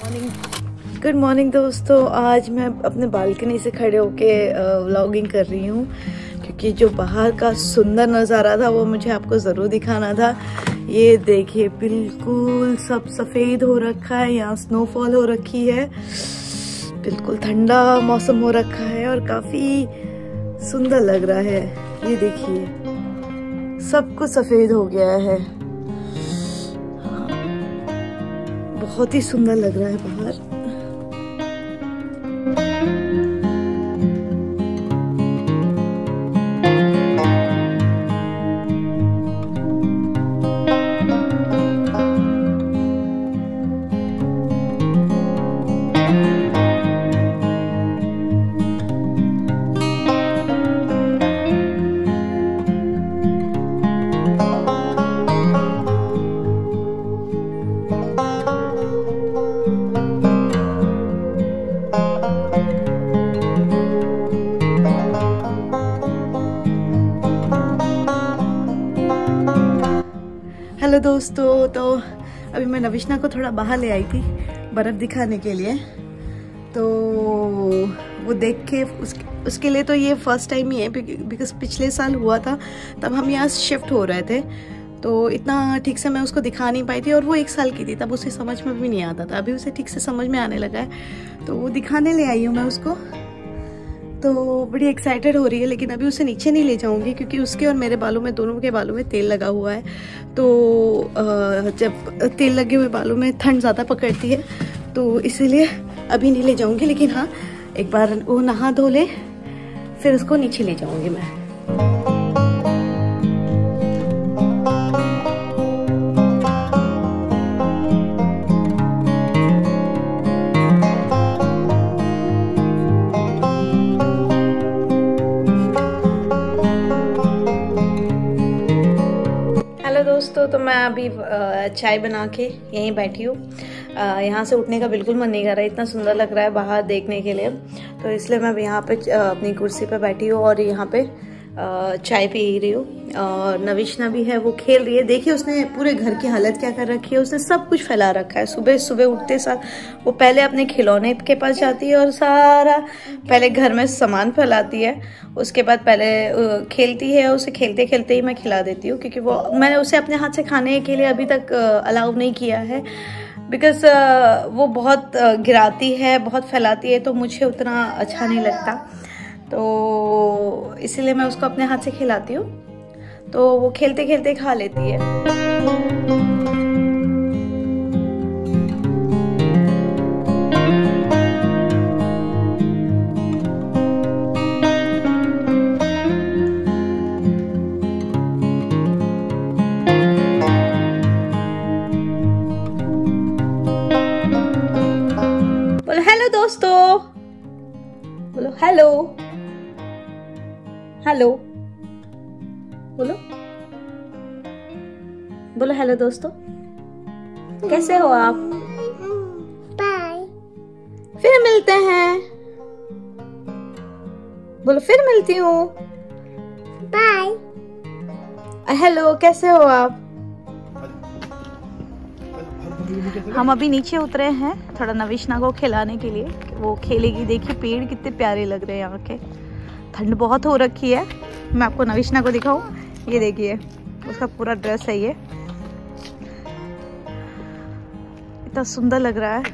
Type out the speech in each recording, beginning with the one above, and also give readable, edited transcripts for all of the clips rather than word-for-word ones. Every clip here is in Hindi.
गुड मॉर्निंग दोस्तों। आज मैं अपने बालकनी से खड़े होके व्लॉगिंग कर रही हूँ क्योंकि जो बाहर का सुंदर नज़ारा था वो मुझे आपको ज़रूर दिखाना था। ये देखिए बिल्कुल सब सफ़ेद हो रखा है, यहाँ स्नोफॉल हो रखी है, बिल्कुल ठंडा मौसम हो रखा है और काफ़ी सुंदर लग रहा है। ये देखिए सब कुछ सफ़ेद हो गया है, बहुत ही सुंदर लग रहा है बाहर। हेलो दोस्तों, तो अभी मैं नविश्ना को थोड़ा बाहर ले आई थी बर्फ़ दिखाने के लिए। तो वो देख के उसके लिए तो ये फर्स्ट टाइम ही है बिकॉज पिछले साल हुआ था, तब हम यहाँ शिफ्ट हो रहे थे तो इतना ठीक से मैं उसको दिखा नहीं पाई थी और वो 1 साल की थी, तब उसे समझ में भी नहीं आता था। अभी उसे ठीक से समझ में आने लगा है तो वो दिखाने ले आई हूँ मैं उसको। तो बड़ी एक्साइटेड हो रही है, लेकिन अभी उसे नीचे नहीं ले जाऊंगी क्योंकि उसके और मेरे बालों में, दोनों के बालों में तेल लगा हुआ है। तो जब तेल लगे हुए बालों में ठंड ज़्यादा पकड़ती है तो इसीलिए अभी नहीं ले जाऊंगी। लेकिन हाँ, एक बार वो नहा धो ले फिर उसको नीचे ले जाऊंगी मैं। दोस्तों, तो मैं अभी चाय बना के यहीं बैठी हूँ। यहाँ से उठने का बिल्कुल मन नहीं कर रहा है, इतना सुंदर लग रहा है बाहर देखने के लिए। तो इसलिए मैं यहाँ पे अपनी कुर्सी पे बैठी हूँ और यहाँ पे चाय पी रही हूँ। और नविश्ना भी है, वो खेल रही है। देखिए उसने पूरे घर की हालत क्या कर रखी है, उसने सब कुछ फैला रखा है। सुबह सुबह उठते साथ वो पहले अपने खिलौने के पास जाती है और सारा पहले घर में सामान फैलाती है, उसके बाद पहले खेलती है। उसे खेलते खेलते ही मैं खिला देती हूँ क्योंकि वो मैंने उसे अपने हाथ से खाने के लिए अभी तक अलाउ नहीं किया है बिकॉज वो बहुत गिराती है, बहुत फैलाती है, तो मुझे उतना अच्छा नहीं लगता। तो इसीलिए मैं उसको अपने हाथ से खिलाती हूँ, तो वो खेलते खेलते खा लेती है। बोलो हेलो दोस्तों, बोलो हेलो, हेलो बोलो, बोलो हेलो दोस्तों, कैसे हो आप? बाय, फिर मिलते हैं। बोलो फिर मिलती हूँ। बाय, हेलो, कैसे हो आप? हम अभी नीचे उतरे हैं थोड़ा नविश्ना को खिलाने के लिए, वो खेलेगी। देखिए पेड़ कितने प्यारे लग रहे हैं यहाँ के। ठंड बहुत हो रखी है। मैं आपको नविश्ना को दिखाऊं, ये देखिए उसका पूरा ड्रेस है, ये इतना सुंदर लग रहा है।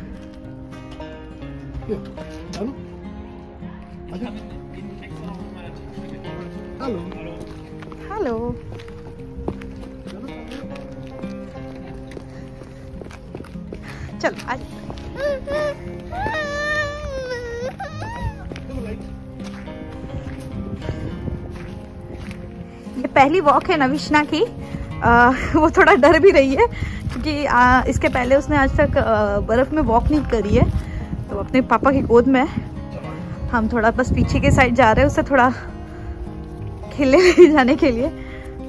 हेलो, चलो आज ये पहली वॉक है नविश्ना की। वो थोड़ा डर भी रही है क्योंकि इसके पहले उसने आज तक बर्फ़ में वॉक नहीं करी है। तो अपने पापा की गोद में हम थोड़ा बस पीछे के साइड जा रहे हैं, उसे थोड़ा खेलने ले जाने के लिए।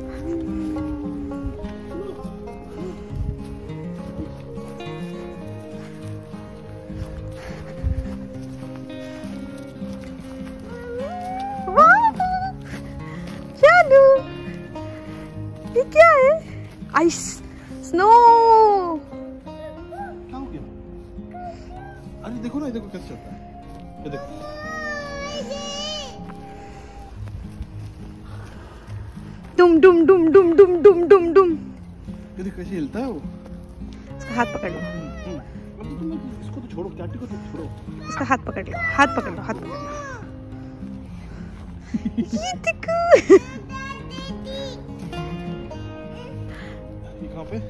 ये क्या है? Ice, snow. देखो ना, देखो कैसे चलता है, ये देखो। डुम डुम डुम डुम डुम डुम डुम डुम। ये देखो कैसे हिलता है वो। इसका हाथ पकड़ लो। इसको तो छोड़ो, कैटी को तो छोड़ो। इसका हाथ पकड़ लो, हाथ पकड़ लो, हाथ पकड़ लो। ये देखो। ये कहाँ पे?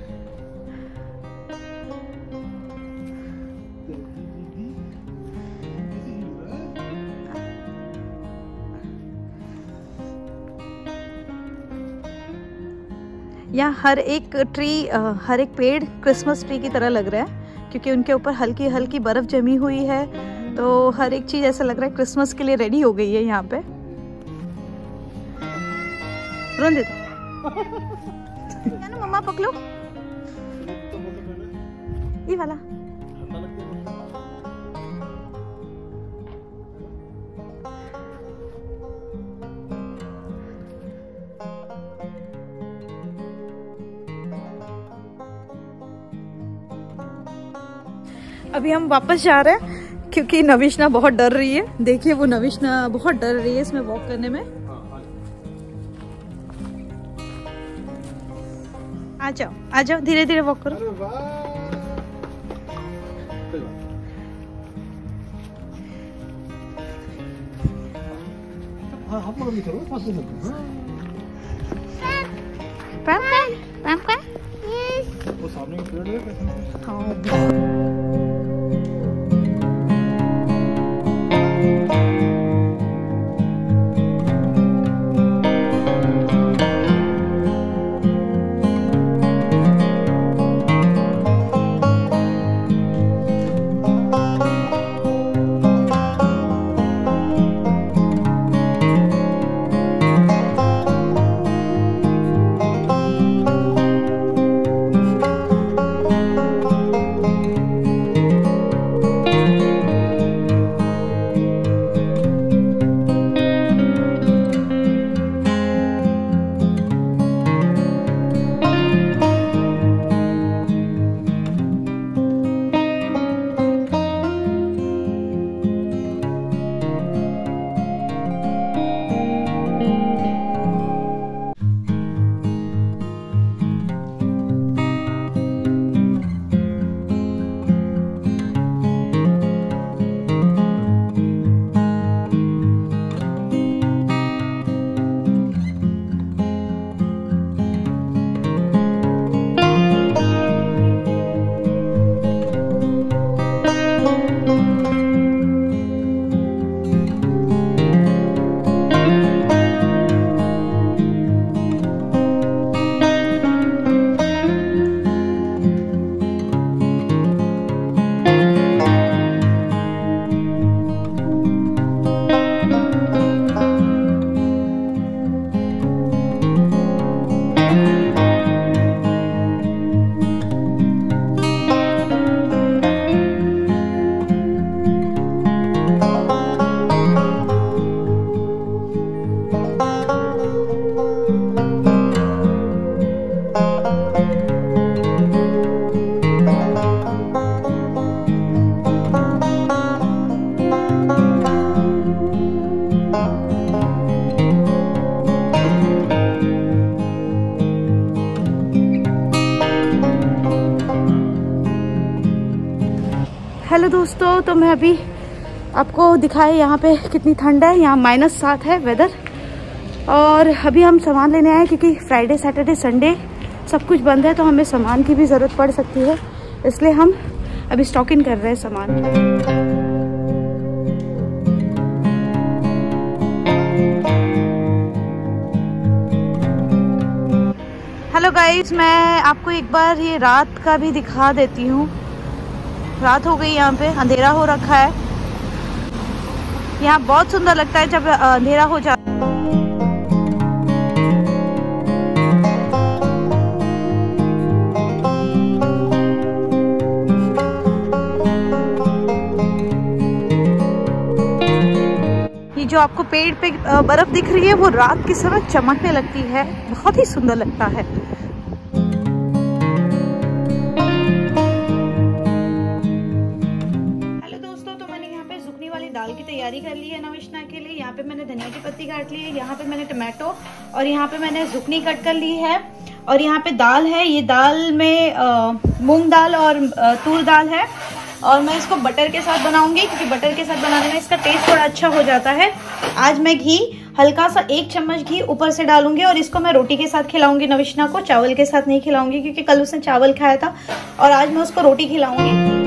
यहाँ हर एक ट्री, हर एक पेड़ क्रिसमस ट्री की तरह लग रहा है, क्योंकि उनके ऊपर हल्की हल्की बर्फ जमी हुई है। तो हर एक चीज ऐसा लग रहा है क्रिसमस के लिए रेडी हो गई है यहाँ पे। रोन दे दो। ना मम्मा पकड़ो ये वाला। अभी हम वापस जा रहे हैं क्योंकि नविश्ना बहुत डर रही है। देखिए वो नविश्ना बहुत डर रही है इसमें वॉक करने में। आ जाओ, आ जाओ, धीरे धीरे वॉक करो। वो सामने पेड़ है। हेलो दोस्तों, तो मैं अभी आपको दिखाए यहाँ पे कितनी ठंड है। यहाँ -7 है वेदर। और अभी हम सामान लेने आए क्योंकि फ्राइडे सैटरडे संडे सब कुछ बंद है, तो हमें सामान की भी ज़रूरत पड़ सकती है, इसलिए हम अभी स्टॉकिंग कर रहे हैं सामान। हेलो गाइस, मैं आपको एक बार ये रात का भी दिखा देती हूँ। रात हो गई, यहाँ पे अंधेरा हो रखा है। यहाँ बहुत सुंदर लगता है जब अंधेरा हो जाता है। ये जो आपको पेड़ पे बर्फ दिख रही है वो रात के समय चमकने लगती है, बहुत ही सुंदर लगता है। कर ली है नविश्ना के लिए। यहाँ पे मैंने धनिया की पत्ती काट ली है, यहाँ पे मैंने टमाटो और यहाँ पे मैंने जुकनी कट कर ली है। और यहाँ पे दाल है, ये दाल में मूंग दाल और तूर दाल है और मैं इसको बटर के साथ बनाऊंगी क्योंकि बटर के साथ बनाने में इसका टेस्ट थोड़ा अच्छा हो जाता है। आज मैं घी हल्का सा 1 चम्मच घी ऊपर से डालूंगी और इसको मैं रोटी के साथ खिलाऊंगी नविश्ना को, चावल के साथ नहीं खिलाऊंगी क्योंकि कल उसने चावल खाया था और आज मैं उसको रोटी खिलाऊंगी।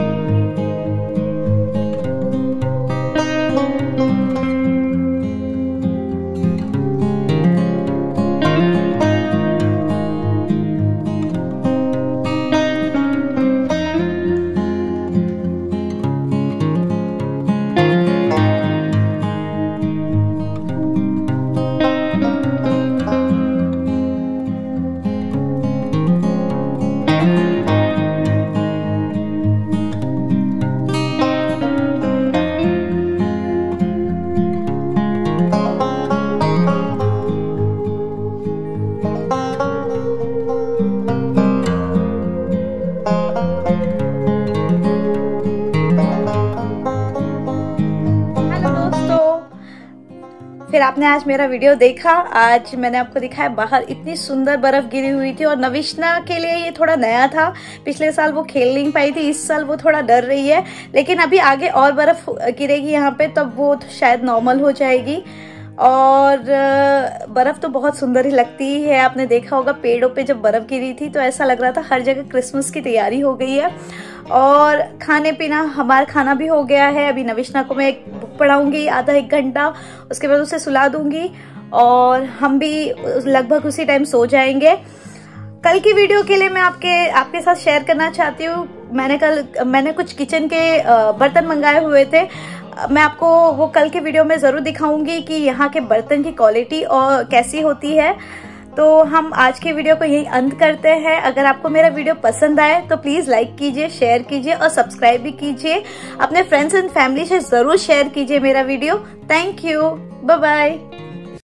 फिर आपने आज मेरा वीडियो देखा। आज मैंने आपको दिखाया बाहर इतनी सुंदर बर्फ गिरी हुई थी और नविश्ना के लिए ये थोड़ा नया था। पिछले साल वो खेल नहीं पाई थी, इस साल वो थोड़ा डर रही है, लेकिन अभी आगे और बर्फ गिरेगी यहाँ पे तब वो शायद नॉर्मल हो जाएगी। और बर्फ तो बहुत सुंदर ही लगती है। आपने देखा होगा पेड़ों पे जब बर्फ गिरी थी तो ऐसा लग रहा था हर जगह क्रिसमस की तैयारी हो गई है। और खाने पीना हमारा खाना भी हो गया है। अभी नविश्ना को मैं बुक पढ़ाऊंगी आधा 1 घंटा, उसके बाद उसे सुला दूंगी और हम भी लगभग उसी टाइम सो जाएंगे। कल की वीडियो के लिए मैं आपके साथ शेयर करना चाहती हूँ। मैंने कुछ किचन के बर्तन मंगाए हुए थे, मैं आपको वो कल के वीडियो में जरूर दिखाऊंगी कि यहाँ के बर्तन की क्वालिटी और कैसी होती है। तो हम आज के वीडियो को यही अंत करते हैं। अगर आपको मेरा वीडियो पसंद आए तो प्लीज लाइक कीजिए, शेयर कीजिए और सब्सक्राइब भी कीजिए। अपने फ्रेंड्स एंड फैमिली से जरूर शेयर कीजिए मेरा video. Thank you, bye bye.